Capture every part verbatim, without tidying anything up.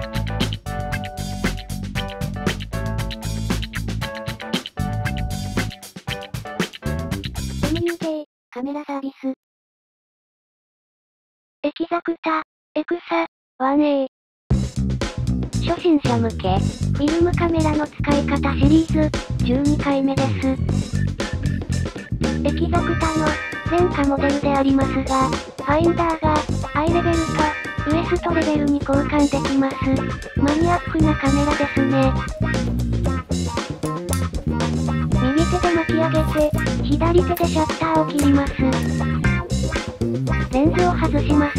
エムユーケー、カメラサービス。エキザクタ、エクサ、ワンエー。初心者向け、フィルムカメラの使い方シリーズ、じゅうにかいめです。エキザクタの、前科モデルでありますが、ファインダーが、アイレベルと、ウエストレベルに交換できます。マニアックなカメラですね。右手で巻き上げて、左手でシャッターを切ります。レンズを外します。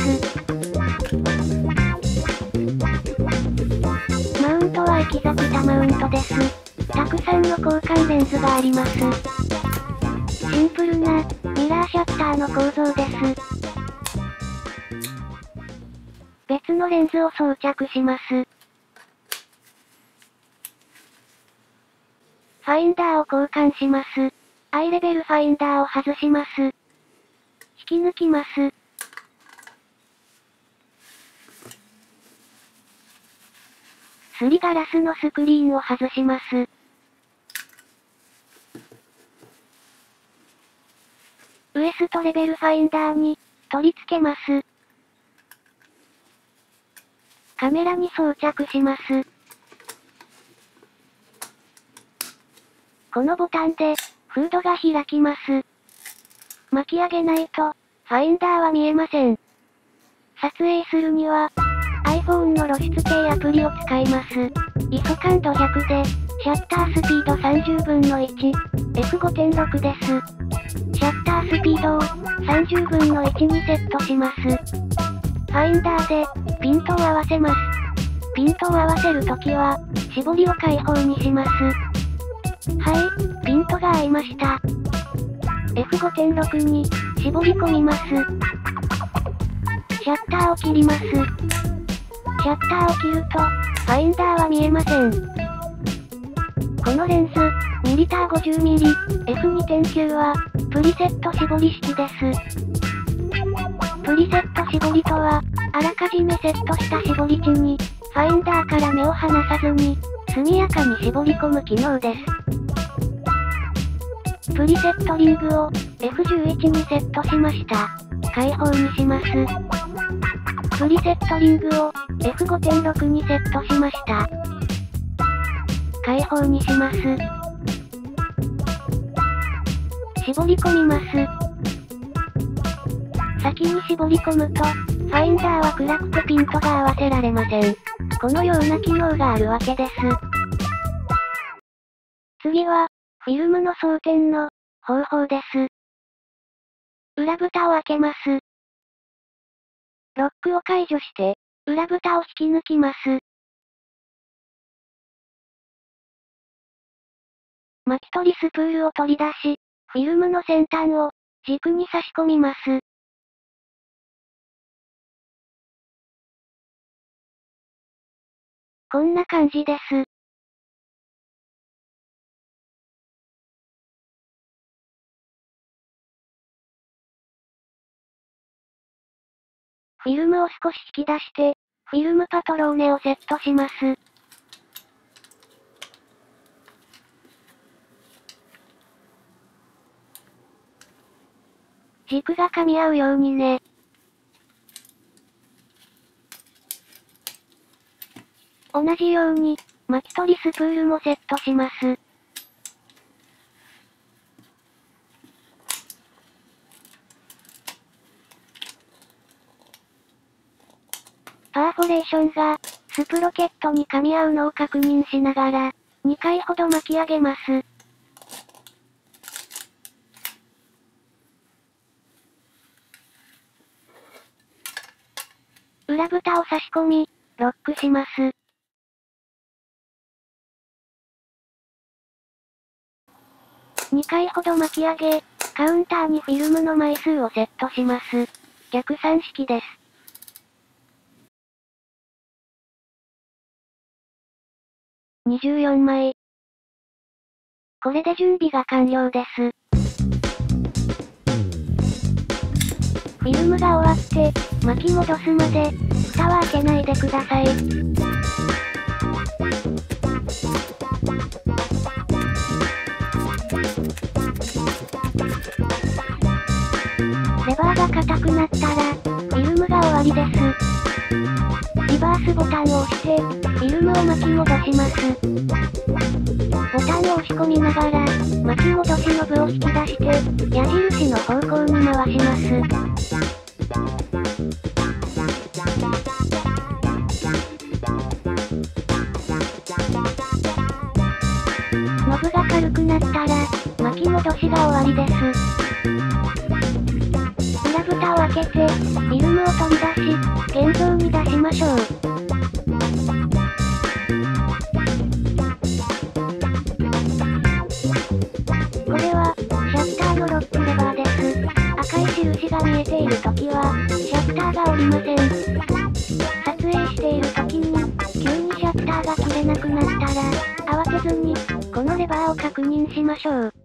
マウントはエキザクタマウントです。たくさんの交換レンズがあります。シンプルな、ミラーシャッターの構造です。別のレンズを装着します。ファインダーを交換します。アイレベルファインダーを外します。引き抜きます。すりガラスのスクリーンを外します。ウエストレベルファインダーに取り付けます。カメラに装着します。このボタンでフードが開きます。巻き上げないとファインダーは見えません。撮影するには iPhone の露出系アプリを使います。アイエスオ 感度ひゃくで、シャッタースピードさんじゅうぶんのいち、エフごてんろく です。シャッタースピードをさんじゅうぶんのいちにセットします。ファインダーでピントを合わせます。ピントを合わせるときは、絞りを開放にします。はい、ピントが合いました。エフごてんろく に絞り込みます。シャッターを切ります。シャッターを切ると、ファインダーは見えません。このレンズ、ミリター ごじゅうミリ、エフにてんきゅう は、プリセット絞り式です。プリセット絞りとは、あらかじめセットした絞り値に、ファインダーから目を離さずに、速やかに絞り込む機能です。プリセットリングを エフじゅういち にセットしました。開放にします。プリセットリングを エフごてんろく にセットしました。開放にします。絞り込みます。先に絞り込むと、ファインダーは暗くてピントが合わせられません。このような機能があるわけです。次は、フィルムの装填の方法です。裏蓋を開けます。ロックを解除して、裏蓋を引き抜きます。巻き取りスプールを取り出し、フィルムの先端を軸に差し込みます。こんな感じです。フィルムを少し引き出して、フィルムパトローネをセットします。軸が噛み合うようにね。同じように、巻き取りスプールもセットします。パーフォレーションが、スプロケットに噛み合うのを確認しながら、にかいほど巻き上げます。裏蓋を差し込み、ロックします。にかいほど巻き上げ、カウンターにフィルムの枚数をセットします。逆算式です。にじゅうよんまい。これで準備が完了です。フィルムが終わって、巻き戻すまで、蓋は開けないでください。 レバーが硬くなったら、フィルムが終わりです。リバースボタンを押して、フィルムを巻き戻します。ボタンを押し込みながら、巻き戻しノブを引き出して、矢印の方向に回します。ノブが軽くなったら、巻き戻しが終わりです。裏蓋を開けて、フィルムを取り出し、現像に出しましょう。これは、シャッターのロックレバーです。赤い印が見えているときは、シャッターが下りません。撮影しているときに、急にシャッターが切れなくなったら、慌てずに、このレバーを確認しましょう。